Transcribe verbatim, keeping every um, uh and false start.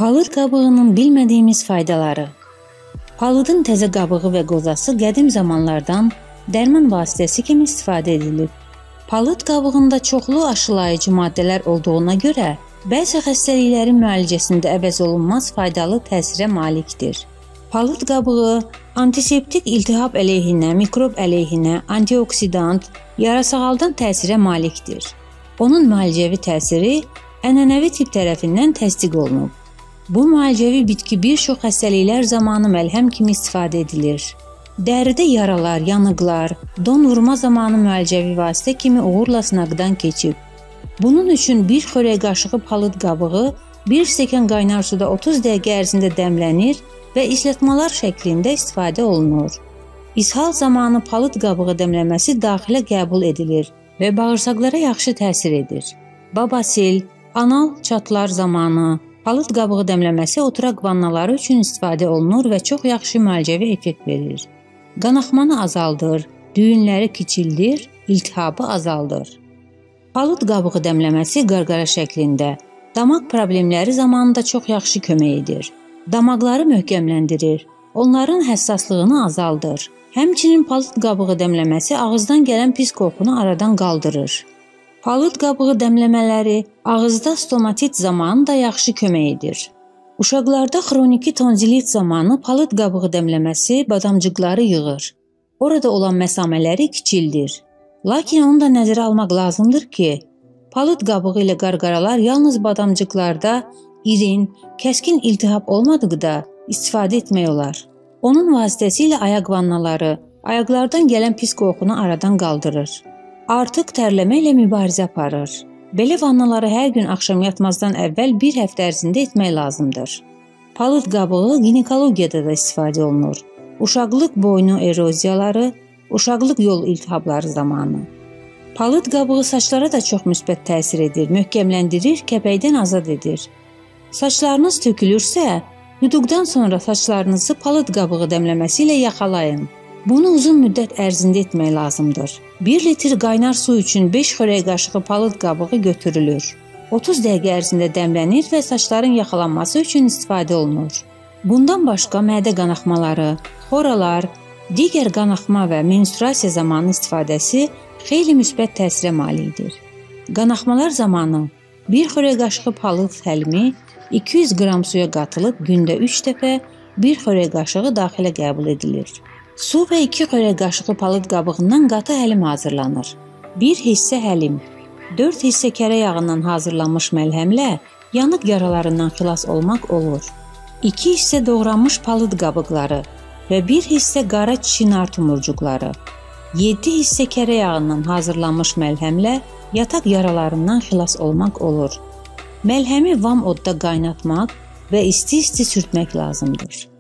Palıd qabığının bilmədiyimiz faydaları. Palıdın təzə qabığı və qozası qədim zamanlardan dərman vasitəsi kimi istifadə edilib. Palıd qabığında çoxlu aşılayıcı maddələr olduğuna görə bəzi xəstəliklərin müalicəsində əvəz olunmaz faydalı təsirə malikdir. Palıd qabığı antiseptik iltihab əleyhinə, mikrob əleyhinə, antioksidant, yarasağaldan təsirə malikdir. Onun müalicəvi təsiri ənənəvi tibb tərəfindən təsdiq olunub. Bu müalicəvi bitki bir çox xəstəliklər zamanı məlhəm kimi istifadə edilir. Dəridə yaralar, yanıqlar, don vurma zamanı müalicəvi vasitə kimi uğurla sınaqdan keçib. Bunun üçün bir xörək qaşığı palıd qabığı bir stəkan qaynar suda otuz dəqiqə ərzində dəmlənir və islatmalar şəklində istifadə olunur. İshal zamanı palıd qabığı dəmləməsi daxilə qəbul edilir və bağırsaqlara yaxşı təsir edir. Babasil, anal çatlar zamanı palıd qabığı dəmləməsi oturaq vannaları üçün istifadə olunur və çox yaxşı müalicəvi effekt verir. Qanaxmanı azaldır, düyünləri kiçildir, iltihabı azaldır. Palıd qabığı dəmləməsi qarqara şəklində damaq problemləri zamanında çox yaxşı kömək edir. Damaqları möhkəmləndirir, onların həssaslığını azaldır. Həmçinin palıd qabığı dəmləməsi ağızdan gələn pis qoxunu aradan qaldırır. Palıd qabığı dəmləmələri ağızda stomatit zamanı da yaxşı kömək edir. Uşaqlarda xroniki tonzilit zamanı palıd qabığı dəmləməsi badamcıqları yığır. Orada olan məsamələri kiçildir. Lakin onu da nəzərə almaq lazımdır ki, palıd qabığı ilə qarqaralar yalnız badamcıqlarda irin, kəskin iltihab olmadıqda istifadə etmək olar. Onun vasitəsilə ayaq vannaları, ayaqlardan gələn pis qoxunu aradan qaldırır. Artıq tərləmə ilə mübarizə aparır. Belə vannaları hər gün axşam yatmazdan əvvəl bir həftə ərzində etmək lazımdır. Palıd qabığı ginekologiyada da istifadə olunur. Uşaqlıq boynu eroziyaları, uşaqlıq yol iltihabları zamanı. Palıd qabığı saçlara da çox müsbət təsir edir, möhkəmləndirir, kəpəkdən azad edir. Saçlarınız tökülürsə, yuduqdan sonra saçlarınızı palıd qabığı dəmləməsi ilə yaxalayın. Bunu uzun müddət ərzində etmək lazımdır. bir litr qaynar su üçün beş xörək qaşığı palıd qabığı götürülür. otuz dəqiqə ərzində dəmlənir və saçların yaxalanması üçün istifadə olunur. Bundan başqa mədə qanaxmaları, xoralar, digər qanaxma və menstruasiya zamanı istifadəsi xeyli müsbət təsirə malikdir. Qanaxmalar zamanı bir xörək qaşığı palıd həlmi iki yüz qram suya qatılıb gündə üç dəfə bir xörək qaşığı daxilə qəbul edilir. Su və iki xörək qaşığı palıd qabığından qatı həlim hazırlanır. bir hissə həlim, dörd hissə kərə yağından hazırlanmış məlhəmlə yanıq yaralarından xilas olmaq olur. iki hissə doğranmış palıd qabıqları və bir hissə qara çinar tumurcuqları, yeddi hissə kərə yağından hazırlanmış məlhəmlə yataq yaralarından xilas olmaq olur. Məlhəmi vam odda qaynatmaq və isti-isti sürtmək lazımdır.